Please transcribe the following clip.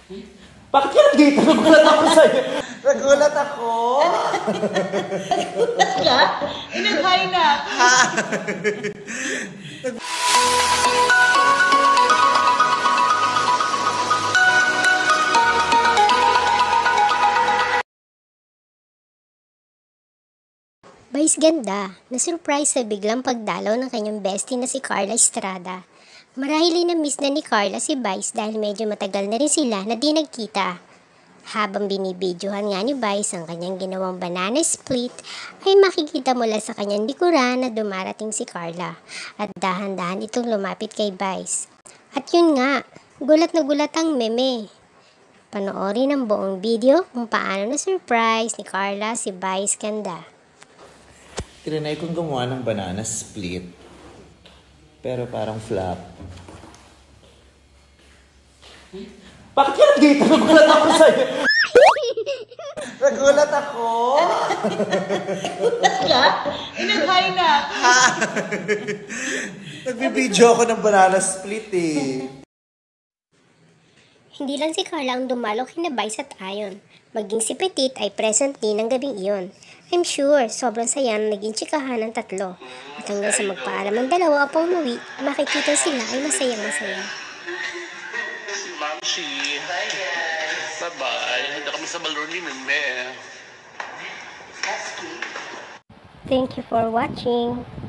Bakit ka nandito? Nagulat ako sa'yo. Nagulat ako. Nagulat ka? Nag-hi na ako. Vice ganda, na-surprise sa biglang pagdalaw ng kanyang bestie na si Carla Estrada. Marahil na-miss na ni Carla si Vice dahil medyo matagal na rin sila na di nagkita. Habang binibidyohan nga ni Vice ang kanyang ginawang banana split, ay makikita mula sa kanyang likuran na dumarating si Carla at dahan-dahan itong lumapit kay Vice. At yun nga, gulat na gulat ang meme. Panoorin ang buong video kung paano na-surprise ni Carla si Vice ganda. Trinay kong gumawa ng banana split. Pero parang flop. Bakit ka nandito? Nagulat ako sa'yo. Nagulat ako. Nagulat ka? Nag-hi na ako. Nagbibideo ako ng banana split eh. Hindi lang si Carla ang dumalo kina Vice at Ayon. Maging si Petit ay present din ng gabing iyon. I'm sure, sobrang saya na naging tsikahan ng tatlo. At hanggang sa magpaalam ng dalawa pa umuwi, makikita sila ay masayang-masaya. Si Mamshi. Bye guys. Bye-bye. Handa kami sa balon ni Meme. Thank you for watching.